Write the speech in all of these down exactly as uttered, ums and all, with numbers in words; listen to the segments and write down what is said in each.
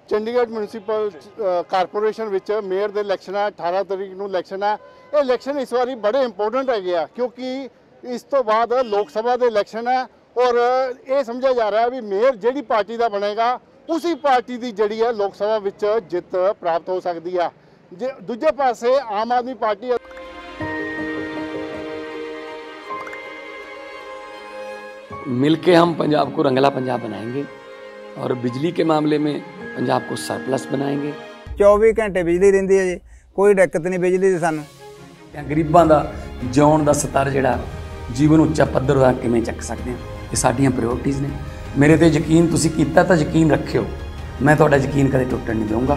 Chandigarh municipal corporation ਵਿੱਚ mayor ਦੇ election ਹੈ, ਅਠਾਰਾਂ ਤਰੀਕ ਨੂੰ ਇਲੈਕਸ਼ਨ ਹੈ। ਇਹ ਇਲੈਕਸ਼ਨ ਇਸ ਵਾਰੀ ਬੜੇ ਇੰਪੋਰਟੈਂਟ ਹੈਗੇ ਆ ਕਿਉਂਕਿ ਇਸ ਤੋਂ ਬਾਅਦ ਲੋਕ ਸਭਾ ਦੇ ਇਲੈਕਸ਼ਨ ਹੈ ਔਰ ਇਹ ਸਮਝਿਆ ਜਾ ਰਿਹਾ ਵੀ ਮੇਅਰ ਜਿਹੜੀ ਪਾਰਟੀ ਦਾ ਬਣੇਗਾ ਉਸੇ ਪਾਰਟੀ ਦੀ ਜਿਹੜੀ ਹੈ ਲੋਕ ਸਭਾ ਵਿੱਚ ਜਿੱਤ ਪ੍ਰਾਪਤ ਹੋ ਸਕਦੀ ਆ। ਜੇ ਦੂਜੇ ਪਾਸੇ ਆਮ ਆਦਮੀ ਪਾਰਟੀ मिलके हम पंजाब को रंगला पंजाब बनाएंगे और बिजली के मामले में पंजाब को सरप्लस बनाएंगे। चौबीस घंटे बिजली रहिंदी है जी, कोई दिक्कत नहीं बिजली दी सानू। गरीबां दा जिउण दा स्तर जिहड़ा जीवन उच्चा पੱਧਰ ਦਾ किवें ਚੱਕ ਸਕਦੇ ਹਾਂ, ਇਹ ਸਾਡੀਆਂ ਪ੍ਰਾਇੋਰਟੀਜ਼ ਨੇ। ਮੇਰੇ ਤੇ ਯਕੀਨ ਤੁਸੀਂ ਕੀਤਾ ਤਾਂ ਯਕੀਨ ਰੱਖਿਓ, ਮੈਂ ਤੁਹਾਡਾ ਯਕੀਨ ਕਦੇ ਟੁੱਟਣ ਨਹੀਂ ਦਊਂਗਾ।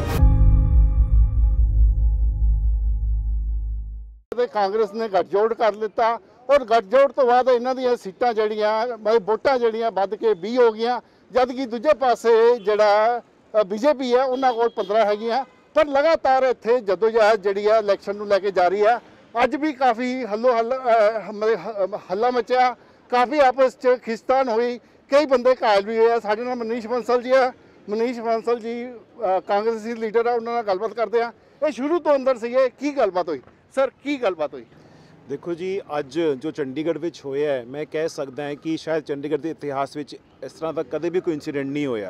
ਤੇ ਕਾਂਗਰਸ ਨੇ ਗੱਠਜੋੜ ਕਰ ਲਿੱਤਾ ਔਰ ਗੱਠਜੋੜ ਤੋਂ ਬਾਅਦ ਇਹਨਾਂ ਦੀਆਂ ਸੀਟਾਂ ਜਿਹੜੀਆਂ ਵੋਟਾਂ ਜਿਹੜੀਆਂ ਵੱਧ ਕੇ ਵੀਹ ਹੋ ਗਈਆਂ, ਜਦ ਕਿ ਦੂਜੇ ਪਾਸੇ ਜਿਹੜਾ ਬੀਜੇਪੀ ਹੈ ਉਹਨਾਂ ਕੋਲ ਪੰਦਰਾਂ ਹੈਗੀਆਂ। ਪਰ ਲਗਾਤਾਰ ਇੱਥੇ ਜਦੋਜਹਿਦ ਜਿਹੜੀ ਆ ਇਲੈਕਸ਼ਨ ਨੂੰ ਲੈ ਕੇ ਜਾਰੀ ਹੈ। ਅੱਜ ਵੀ ਕਾਫੀ ਹੱਲੋ ਹੱਲ ਹੱਲਾ ਮਚਿਆ, ਕਾਫੀ ਆਪਸ 'ਚ ਖਿਸਤਾਨ ਹੋਈ, ਕਈ ਬੰਦੇ ਘਾਇਲ ਵੀ ਹੋਏ। ਸਾਡੇ ਨਾਲ ਮਨੀਸ਼ ਬੰਸਲ ਜੀ ਆ, ਮਨੀਸ਼ ਬੰਸਲ ਜੀ ਕਾਂਗਰਸੀ ਲੀਡਰ ਆ, ਉਹਨਾਂ ਨਾਲ ਗੱਲਬਾਤ ਕਰਦੇ ਆ। ਇਹ ਸ਼ੁਰੂ ਤੋਂ ਅੰਦਰ ਸੀਗੇ, ਕੀ ਗੱਲਬਾਤ ਹੋਈ ਸਰ, ਕੀ ਗੱਲਬਾਤ ਹੋਈ? देखो जी, अज जो चंडीगढ़ में होया है, मैं कह सकता है कि शायद चंडीगढ़ के इतिहास में इस तरह का कदे भी कोई इंसीडेंट नहीं होया।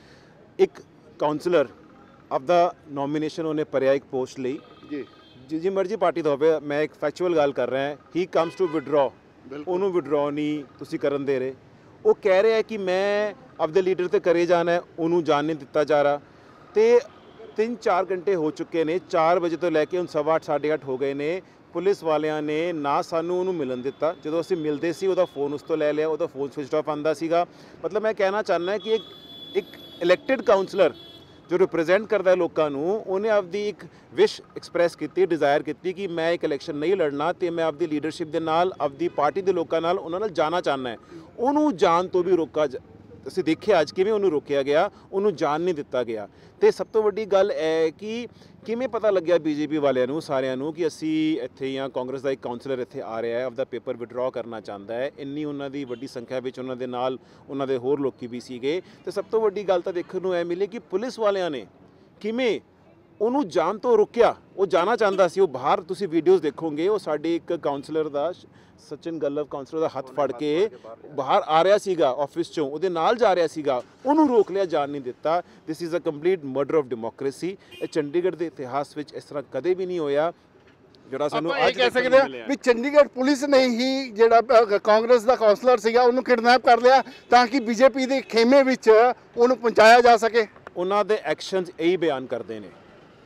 एक काउंसलर आपदा नॉमिनेशन उन्हें भरिया एक पोस्ट ली जी जी जी मर्जी पार्टी का हो, मैं एक फैक्चुअल गल कर रहा है। ही कम्स टू विड्रॉ, उन्होंने विड्रॉ नहीं तुसी करन दे रहे। वो कह रहे हैं कि मैं आपदे लीडर ते करे जाना है, उन्होंने जान नहीं दिता जा रहा। तो तीन चार घंटे हो चुके ने, चार बजे तो लैके हुण सवा अठ साढ़े अठ हो गए ने। पुलिस वालियां ने ना सानू उन्होंने मिलन दिता, जो असीं मिलते सी उहदा फोन उस तो लै लिया, उहदा फोन स्विच ऑफ आंदा सीगा। मतलब मैं कहना चाहना कि एक एक इलैक्टेड काउंसलर जो रिप्रजेंट करता है लोगों को, उन्हें आपकी एक विश एक्सप्रैस की, डिज़ायर की कि मैं एक इलैक्शन नहीं लड़ना, तो मैं आपकी लीडरशिप के नाल आपकी पार्टी के लोगों नाल उन्हां नाल जाना चाहना है। उन्होंने जान तो भी रोका, ਅਸੀਂ ਦੇਖਿਆ ਅੱਜ ਕਿਵੇਂ ਉਹਨੂੰ ਰੋਕਿਆ ਗਿਆ, ਉਹਨੂੰ ਜਾਣ ਨਹੀਂ ਦਿੱਤਾ ਗਿਆ। ਤੇ ਸਭ ਤੋਂ ਵੱਡੀ ਗੱਲ ਹੈ ਕਿ ਕਿਵੇਂ ਪਤਾ ਲੱਗਿਆ ਬੀਜੇਪੀ ਵਾਲਿਆਂ ਨੂੰ ਸਾਰਿਆਂ ਨੂੰ ਕਿ ਅਸੀਂ ਇੱਥੇ ਜਾਂ ਕਾਂਗਰਸ ਦਾ ਇੱਕ ਕਾਉਂਸਲਰ ਇੱਥੇ ਆ ਰਿਹਾ ਹੈ, ਆਪਦਾ ਪੇਪਰ ਵਿਡਰਾਅ ਕਰਨਾ ਚਾਹੁੰਦਾ ਹੈ। ਇੰਨੀ ਉਹਨਾਂ ਦੀ ਵੱਡੀ ਸੰਖਿਆ ਵਿੱਚ ਉਹਨਾਂ ਦੇ ਨਾਲ ਉਹਨਾਂ ਦੇ ਹੋਰ ਲੋਕੀ ਵੀ ਸੀਗੇ। ਤੇ ਸਭ ਤੋਂ ਵੱਡੀ ਗੱਲ ਤਾਂ ਦੇਖਣ ਨੂੰ ਇਹ ਮਿਲੀ ਕਿ ਪੁਲਿਸ ਵਾਲਿਆਂ ਨੇ ਕਿਵੇਂ ਉਹਨੂੰ ਜਾਣ ਤੋਂ ਰੋਕਿਆ। ਉਹ ਜਾਣਾ ਚਾਹੁੰਦਾ ਸੀ, ਉਹ ਬਾਹਰ ਤੁਸੀਂ ਵੀਡੀਓਜ਼ ਦੇਖੋਗੇ, ਉਹ ਸਾਡੇ ਇੱਕ ਕਾਉਂਸਲਰ ਦਾ ਸਚਿਨ ਗੱਲਵ ਕਾਉਂਸਲਰ ਦਾ ਹੱਥ ਫੜ ਕੇ ਬਾਹਰ ਆ ਰਿਹਾ ਸੀਗਾ ਆਫਿਸ ਚੋਂ, ਉਹਦੇ ਨਾਲ ਜਾ ਰਿਹਾ ਸੀਗਾ, ਉਹਨੂੰ ਰੋਕ ਲਿਆ, ਜਾਣ ਨਹੀਂ ਦਿੱਤਾ। This is a complete murder of democracy. ਇਹ ਚੰਡੀਗੜ੍ਹ ਦੇ ਇਤਿਹਾਸ ਵਿੱਚ ਇਸ ਤਰ੍ਹਾਂ ਕਦੇ ਵੀ ਨਹੀਂ ਹੋਇਆ। ਜਿਹੜਾ ਸਾਨੂੰ ਅੱਜ ਕਹਿ ਸਕਦੇ ਆ ਵੀ ਚੰਡੀਗੜ੍ਹ ਪੁਲਿਸ ਨੇ ਹੀ ਜਿਹੜਾ ਕਾਂਗਰਸ ਦਾ ਕਾਉਂਸਲਰ ਸੀਗਾ ਉਹਨੂੰ ਕਿਡਨੈਪ ਕਰ ਲਿਆ ਤਾਂ ਕਿ ਬੀਜੇਪੀ ਦੇ ਖੇਮੇ ਵਿੱਚ ਉਹਨੂੰ ਪਹੁੰਚਾਇਆ ਜਾ ਸਕੇ। ਉਹਨਾਂ ਦੇ ਐਕਸ਼ਨਸ ਇਹੀ ਬਿਆਨ ਕਰਦੇ ਨੇ।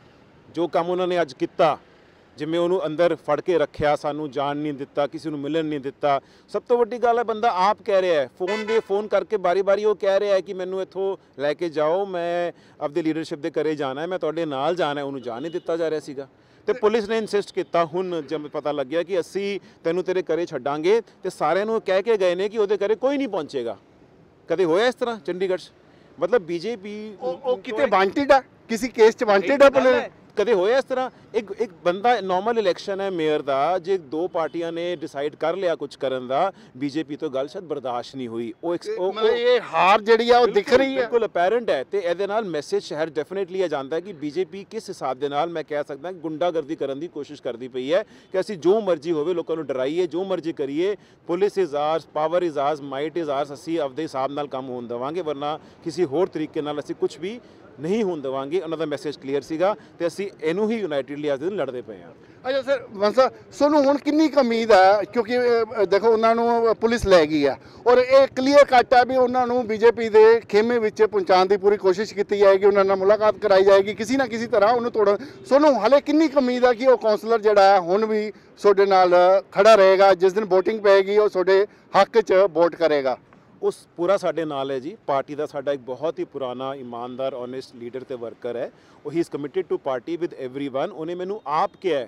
ਜੋ ਕੰਮ ਉਹਨਾਂ ਨੇ ਅੱਜ ਕੀਤਾ, ਜਿਵੇਂ ਉਹਨੂੰ ਅੰਦਰ ਫੜ ਕੇ ਰੱਖਿਆ, ਸਾਨੂੰ ਜਾਣ ਨਹੀਂ ਦਿੱਤਾ, ਕਿਸੇ ਨੂੰ ਮਿਲਣ ਨਹੀਂ ਦਿੱਤਾ। ਸਭ ਤੋਂ ਵੱਡੀ ਗੱਲ ਹੈ, ਬੰਦਾ ਆਪ ਕਹਿ ਰਿਹਾ ਹੈ, ਫੋਨ ਦੇ ਫੋਨ ਕਰਕੇ ਬਾਰੀ ਬਾਰੀ ਉਹ ਕਹਿ ਰਿਹਾ ਹੈ ਕਿ ਮੈਨੂੰ ਇੱਥੋਂ ਲੈ ਕੇ ਜਾਓ, ਮੈਂ ਆਪਦੀ ਲੀਡਰਸ਼ਿਪ ਦੇ ਘਰੇ ਜਾਣਾ ਹੈ, ਮੈਂ ਤੁਹਾਡੇ ਨਾਲ ਜਾਣਾ ਹੈ। ਉਹਨੂੰ ਜਾਣ ਨਹੀਂ ਦਿੱਤਾ ਜਾ ਰਿਹਾ ਸੀਗਾ ਤੇ ਪੁਲਿਸ ਨੇ ਇਨਸਿਸਟ ਕੀਤਾ। ਹੁਣ ਜਦ ਪਤਾ ਲੱਗਿਆ ਕਿ ਅਸੀਂ ਤੈਨੂੰ ਤੇਰੇ ਘਰੇ ਛੱਡਾਂਗੇ ਤੇ ਸਾਰਿਆਂ ਨੂੰ ਕਹਿ ਕੇ ਗਏ ਨੇ ਕਿ ਉਹਦੇ ਘਰੇ ਕੋਈ ਨਹੀਂ ਪਹੁੰਚੇਗਾ। ਕਦੇ ਹੋਇਆ ਇਸ ਤਰ੍ਹਾਂ ਚੰਡੀਗੜ੍ਹ 'ਚ? ਮਤਲਬ ਬੀਜੇਪੀ ਉਹ ਕਿਤੇ ਵਾਂਟਿਡ ਆ, ਕਿਸੇ ਕੇਸ 'ਚ ਵਾਂਟਿਡ ਆ ਪੁਲਿਸ? ਕਦੇ ਹੋਇਆ ਇਸ ਤਰ੍ਹਾਂ? ਇੱਕ ਇੱਕ ਬੰਦਾ ਨੋਰਮਲ ਇਲੈਕਸ਼ਨ ਹੈ ਮੇਅਰ ਦਾ, ਜੇ ਦੋ ਪਾਰਟੀਆਂ ਨੇ ਡਿਸਾਈਡ ਕਰ ਲਿਆ ਕੁਝ ਕਰਨ ਦਾ, ਬੀਜੇਪੀ ਤੋਂ ਗੱਲ ਸ਼ਾਇਦ ਬਰਦਾਸ਼ਤ ਨਹੀਂ ਹੋਈ। ਉਹ ਇਹ ਹਾਰ ਜਿਹੜੀ ਆ ਉਹ ਦਿਖ ਰਹੀ ਹੈ, ਬਿਲਕੁਲ ਅਪੈਰੈਂਟ ਹੈ। ਤੇ ਇਹਦੇ ਨਾਲ ਮੈਸੇਜ ਸ਼ਹਿਰ ਡੈਫੀਨੇਟਲੀ ਆ ਜਾਂਦਾ ਹੈ ਕਿ ਬੀਜੇਪੀ ਕਿਸ ਹਿਸਾਬ ਦੇ ਨਾਲ, ਮੈਂ ਕਹਿ ਸਕਦਾ, ਗੁੰਡਾਗਰਦੀ ਕਰਨ ਦੀ ਕੋਸ਼ਿਸ਼ ਕਰਦੀ ਪਈ ਹੈ ਕਿ ਅਸੀਂ ਜੋ ਮਰਜ਼ੀ ਹੋਵੇ ਲੋਕਾਂ ਨੂੰ ਡਰਾਈਏ, ਜੋ ਮਰਜ਼ੀ ਕਰੀਏ, police is ours, power is ours, might is ours, ਅਸੀਂ ਆਪਦੇ ਹਿਸਾਬ ਨਾਲ ਕੰਮ ਹੋਣ ਦੇਵਾਂਗੇ, ਵਰਨਾ ਕਿਸੇ ਹੋਰ ਤਰੀਕੇ ਨਾਲ ਅਸੀਂ ਕੁਝ ਵੀ ਨਹੀਂ ਹੋਣ ਦੇਵਾਂਗੇ। ਉਹਨਾਂ ਦਾ ਮੈਸੇਜ ਕਲੀਅਰ ਸੀਗਾ ਤੇ ਅਸੀਂ ਇਹਨੂੰ ਹੀ ਯੂਨਾਈਟਿਡਲੀ ਅੱਜ ਦਿਨ ਲੜਦੇ ਪਏ ਹਾਂ। ਅੱਛਾ ਸਰ ਬੰਸਾ, ਤੁਹਾਨੂੰ ਹੁਣ ਕਿੰਨੀ ਕੁ ਉਮੀਦ ਹੈ? ਕਿਉਂਕਿ ਦੇਖੋ ਉਹਨਾਂ ਨੂੰ ਪੁਲਿਸ ਲੈ ਗਈ ਆ ਔਰ ਇਹ ਕਲੀਅਰ ਕੱਟ ਹੈ ਵੀ ਉਹਨਾਂ ਨੂੰ ਬੀਜੇਪੀ ਦੇ ਖੇਮੇ ਵਿੱਚ ਪਹੁੰਚਾਉਣ ਦੀ ਪੂਰੀ ਕੋਸ਼ਿਸ਼ ਕੀਤੀ ਜਾਏਗੀ, ਉਹਨਾਂ ਨਾਲ ਮੁਲਾਕਾਤ ਕਰਾਈ ਜਾਏਗੀ, ਕਿਸੇ ਨਾ ਕਿਸੇ ਤਰ੍ਹਾਂ ਉਹਨੂੰ ਤੋੜਨ। ਤੁਹਾਨੂੰ ਹਾਲੇ ਕਿੰਨੀ ਕੁ ਉਮੀਦ ਹੈ ਕਿ ਉਹ ਕਾਉਂਸਲਰ ਜਿਹੜਾ ਹੈ ਹੁਣ ਵੀ ਤੁਹਾਡੇ ਨਾਲ ਖੜਾ ਰਹੇਗਾ, ਜਿਸ ਦਿਨ ਵੋਟਿੰਗ ਪਏਗੀ ਉਹ ਤੁਹਾਡੇ ਹੱਕ 'ਚ ਵੋਟ ਕਰੇਗਾ? ਉਸ ਪੂਰਾ ਸਾਡੇ ਨਾਲ ਹੈ ਜੀ। ਪਾਰਟੀ ਦਾ ਸਾਡਾ ਇੱਕ ਬਹੁਤ ਹੀ ਪੁਰਾਣਾ ਇਮਾਨਦਾਰ ਓਨੈਸਟ ਲੀਡਰ ਤੇ ਵਰਕਰ ਹੈ। ਉਹ he is committed to party with everyone. ਉਹਨੇ ਮੈਨੂੰ ਆਪ ਕਿਹਾ,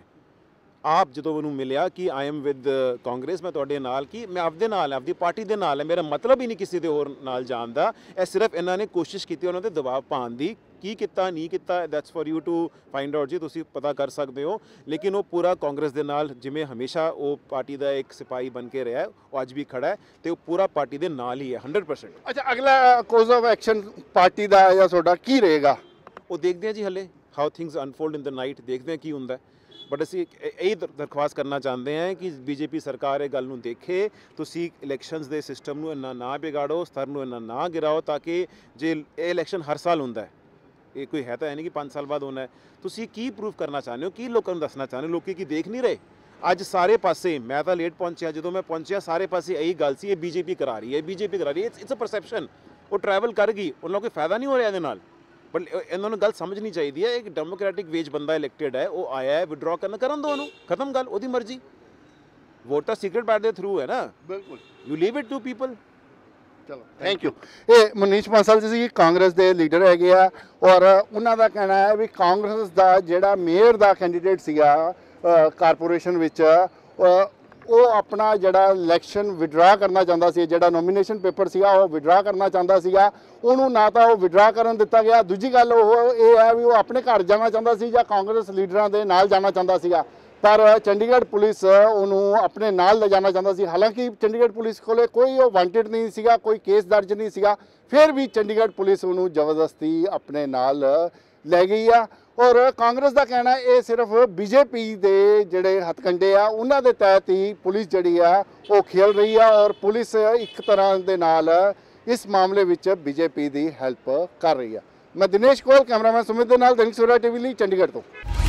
ਆਪ ਜਦੋਂ ਉਹਨੂੰ ਮਿਲਿਆ ਕਿ ਆਈ ਐਮ ਵਿਦ ਕਾਂਗਰਸ, ਮੈਂ ਤੁਹਾਡੇ ਨਾਲ, ਕਿ ਮੈਂ ਆਪਦੇ ਨਾਲ, ਆਪਦੀ ਪਾਰਟੀ ਦੇ ਨਾਲ ਹੈ, ਮੇਰਾ ਮਤਲਬ ਹੀ ਨਹੀਂ ਕਿਸੇ ਦੇ ਹੋਰ ਨਾਲ ਜਾਣ ਦਾ। ਇਹ ਸਿਰਫ ਇਹਨਾਂ ਨੇ ਕੋਸ਼ਿਸ਼ ਕੀਤੀ ਉਹਨਾਂ 'ਤੇ ਦਬਾਅ ਪਾਉਣ ਦੀ। ਕੀ ਕੀਤਾ ਨਹੀਂ ਕੀਤਾ, that's for you to find out ਜੀ, ਤੁਸੀਂ ਪਤਾ ਕਰ ਸਕਦੇ ਹੋ। ਲੇਕਿਨ ਉਹ ਪੂਰਾ ਕਾਂਗਰਸ ਦੇ ਨਾਲ, ਜਿਵੇਂ ਹਮੇਸ਼ਾ ਉਹ ਪਾਰਟੀ ਦਾ ਇੱਕ ਸਿਪਾਹੀ ਬਣ ਕੇ ਰਿਹਾ, ਉਹ ਅੱਜ ਵੀ ਖੜਾ ਹੈ ਤੇ ਉਹ ਪੂਰਾ ਪਾਰਟੀ ਦੇ ਨਾਲ ਹੀ ਹੈ ਹੰਡਰਡ ਪਰਸੈਂਟ। ਅੱਛਾ, ਅਗਲਾ ਕੋਰਸ ਆਫ ਐਕਸ਼ਨ ਪਾਰਟੀ ਦਾ ਜਾਂ ਤੁਹਾਡਾ ਕੀ ਰਹੇਗਾ? ਉਹ ਦੇਖਦੇ ਹਾਂ ਜੀ ਹਲੇ how things unfold in the night, ਦੇਖਦੇ ਹਾਂ ਕੀ ਹੁੰਦਾ। ਬਟ ਅਸੀਂ ਇਹ ਦਰਖਾਸਤ ਕਰਨਾ ਚਾਹੁੰਦੇ ਹਾਂ ਕਿ ਬੀਜੇਪੀ ਸਰਕਾਰ ਇਹ ਗੱਲ ਨੂੰ ਦੇਖੇ, ਤੁਸੀਂ ਇਲੈਕਸ਼ਨਸ ਦੇ ਸਿਸਟਮ ਨੂੰ ਇੰਨਾ ਨਾ ਵਿਗਾੜੋ, ਸਤਰ ਨੂੰ ਇੰਨਾ ਨਾ ਗਿਰਾਓ, ਤਾਂ ਕਿ ਜੇ ਇਹ ਇਲੈਕਸ਼ਨ ਹਰ ਸਾਲ ਹੁੰਦਾ ਹੈ, ਇਹ ਕੋਈ ਹੈ ਤਾਂ ਹੈ ਨਹੀਂ ਕਿ ਪੰਜ ਸਾਲ ਬਾਅਦ ਹੋਣਾ ਹੈ, ਤੁਸੀਂ ਕੀ ਪ੍ਰੂਫ ਕਰਨਾ ਚਾਹੁੰਦੇ ਹੋ, ਕੀ ਲੋਕਾਂ ਨੂੰ ਦੱਸਣਾ ਚਾਹੁੰਦੇ ਹੋ? ਲੋਕੀ ਕੀ ਦੇਖ ਨਹੀਂ ਰਹੇ? ਅੱਜ ਸਾਰੇ ਪਾਸੇ, ਮੈਂ ਤਾਂ ਲੇਟ ਪਹੁੰਚਿਆ, ਜਦੋਂ ਮੈਂ ਪਹੁੰਚਿਆ ਸਾਰੇ ਪਾਸੇ ਇਹੀ ਗੱਲ ਸੀ, ਇਹ ਬੀਜੇਪੀ ਕਰਾ ਰਹੀ ਹੈ, ਬੀਜੇਪੀ ਕਰਾ ਰਹੀ ਹੈ। ਇਟਸ ਅ ਪਰਸੈਪਸ਼ਨ, ਉਹ ਟਰੈਵਲ ਕਰ ਗਈ, ਉਹਨਾਂ ਨੂੰ ਕੋਈ ਫਾਇਦਾ ਨਹੀਂ ਹੋ ਰਿਹਾ ਇਹਦੇ ਨਾਲ। ਬਟ ਇਹਨਾਂ ਨੂੰ ਗੱਲ ਸਮਝਣੀ ਚਾਹੀਦੀ ਹੈ, ਇੱਕ ਡੈਮੋਕ੍ਰੈਟਿਕ ਵੇਜ ਬੰਦਾ ਇਲੈਕਟਡ ਹੈ, ਉਹ ਆਇਆ ਹੈ, ਵਿਡਰਾ ਕਰਨਾ ਕਰਨ ਦਿਓ ਉਹਨੂੰ, ਖਤਮ ਗੱਲ, ਉਹਦੀ ਮਰਜ਼ੀ। ਵੋਟ ਤਾਂ ਸੀਕ੍ਰੇਟ ਬੈਲਟ ਦੇ ਥਰੂ ਹੈ ਨਾ, ਬਿਲਕੁਲ, you leave it to people. ਚਲੋ ਥੈਂਕ ਯੂ। ਇਹ ਮਨੀਸ਼ ਬਾਂਸਲ ਜੀ ਕਾਂਗਰਸ ਦੇ ਲੀਡਰ ਹੈਗੇ ਆ, ਔਰ ਉਹਨਾਂ ਦਾ ਕਹਿਣਾ ਹੈ ਵੀ ਕਾਂਗਰਸ ਦਾ ਜਿਹੜਾ ਮੇਅਰ ਦਾ ਕੈਂਡੀਡੇਟ ਸੀਗਾ ਕਾਰਪੋਰੇਸ਼ਨ ਵਿੱਚ, ਉਹ ਆਪਣਾ ਜਿਹੜਾ ਇਲੈਕਸ਼ਨ ਵਿਡਰਾ ਕਰਨਾ ਚਾਹੁੰਦਾ ਸੀ, ਜਿਹੜਾ ਨੋਮੀਨੇਸ਼ਨ ਪੇਪਰ ਸੀਗਾ ਉਹ ਵਿਡਰਾ ਕਰਨਾ ਚਾਹੁੰਦਾ ਸੀਗਾ, ਉਹਨੂੰ ਨਾ ਤਾਂ ਉਹ ਵਿਡਰਾ ਕਰਨ ਦਿੱਤਾ ਗਿਆ। ਦੂਜੀ ਗੱਲ ਉਹ ਇਹ ਹੈ ਵੀ ਉਹ ਆਪਣੇ ਘਰ ਜਾਣਾ ਚਾਹੁੰਦਾ ਸੀ ਜਾਂ ਕਾਂਗਰਸ ਲੀਡਰਾਂ ਦੇ ਨਾਲ ਜਾਣਾ ਚਾਹੁੰਦਾ ਸੀਗਾ, ਪਰ ਚੰਡੀਗੜ੍ਹ ਪੁਲਿਸ ਉਹਨੂੰ ਆਪਣੇ ਨਾਲ ਲਿਜਾਣਾ ਚਾਹੁੰਦਾ ਸੀ। ਹਾਲਾਂਕਿ ਚੰਡੀਗੜ੍ਹ ਪੁਲਿਸ ਕੋਲੇ ਕੋਈ ਉਹ ਵਾਂਟਡ ਨਹੀਂ ਸੀਗਾ, ਕੋਈ ਕੇਸ ਦਰਜ ਨਹੀਂ ਸੀਗਾ, ਫਿਰ ਵੀ ਚੰਡੀਗੜ੍ਹ ਪੁਲਿਸ ਉਹਨੂੰ ਜ਼ਬਰਦਸਤੀ ਆਪਣੇ ਨਾਲ ਲੈ ਗਈ ਆ। ਔਰ ਕਾਂਗਰਸ ਦਾ ਕਹਿਣਾ ਇਹ ਸਿਰਫ ਬੀਜੇਪੀ ਦੇ ਜਿਹੜੇ ਹੱਥਕੰਡੇ ਆ ਉਹਨਾਂ ਦੇ ਤਹਿਤ ਹੀ ਪੁਲਿਸ ਜਿਹੜੀ ਆ ਉਹ ਖੇਲ ਰਹੀ ਆ, ਔਰ ਪੁਲਿਸ ਇੱਕ ਤਰ੍ਹਾਂ ਦੇ ਨਾਲ ਇਸ ਮਾਮਲੇ ਵਿੱਚ ਬੀਜੇਪੀ ਦੀ ਹੈਲਪ ਕਰ ਰਹੀ ਆ। ਮੈਂ ਦਿਨੇਸ਼ ਕੋਲ, ਕੈਮਰਾਮੈਨ ਸੁਮਿਤ ਦੇ ਨਾਲ, ਦੈਨਿਕ ਸਵੇਰਾ ਟੀਵੀ ਲਈ ਚੰਡੀਗੜ੍ਹ ਤੋਂ।